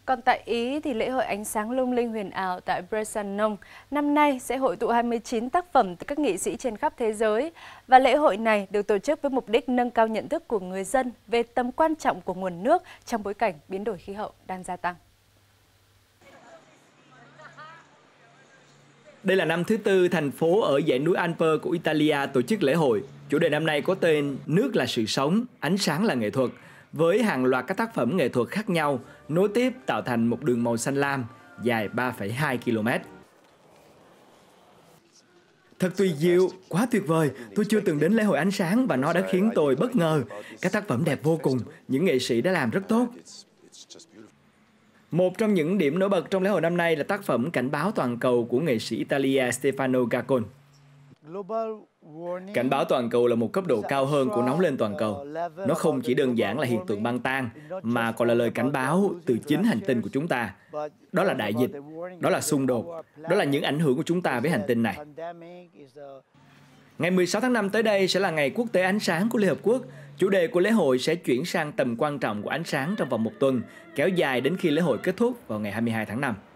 Còn tại Ý thì lễ hội ánh sáng lung linh huyền ảo tại Bressanone năm nay sẽ hội tụ 29 tác phẩm từ các nghệ sĩ trên khắp thế giới. Và lễ hội này được tổ chức với mục đích nâng cao nhận thức của người dân về tầm quan trọng của nguồn nước trong bối cảnh biến đổi khí hậu đang gia tăng. Đây là năm thứ tư thành phố ở dãy núi Alper của Italia tổ chức lễ hội. Chủ đề năm nay có tên Nước là sự sống, ánh sáng là nghệ thuật, với hàng loạt các tác phẩm nghệ thuật khác nhau nối tiếp tạo thành một đường màu xanh lam dài 3,2 km. Thật tuyệt diệu, quá tuyệt vời. Tôi chưa từng đến lễ hội ánh sáng và nó đã khiến tôi bất ngờ. Các tác phẩm đẹp vô cùng, những nghệ sĩ đã làm rất tốt. Một trong những điểm nổi bật trong lễ hội năm nay là tác phẩm Cảnh báo toàn cầu của nghệ sĩ Italia Stefano Gaccon. Cảnh báo toàn cầu là một cấp độ cao hơn của nóng lên toàn cầu. Nó không chỉ đơn giản là hiện tượng băng tan, mà còn là lời cảnh báo từ chính hành tinh của chúng ta. Đó là đại dịch, đó là xung đột, đó là những ảnh hưởng của chúng ta với hành tinh này. Ngày 16 tháng 5 tới đây sẽ là ngày quốc tế ánh sáng của Liên Hợp Quốc. Chủ đề của lễ hội sẽ chuyển sang tầm quan trọng của ánh sáng trong vòng một tuần, kéo dài đến khi lễ hội kết thúc vào ngày 22 tháng 5.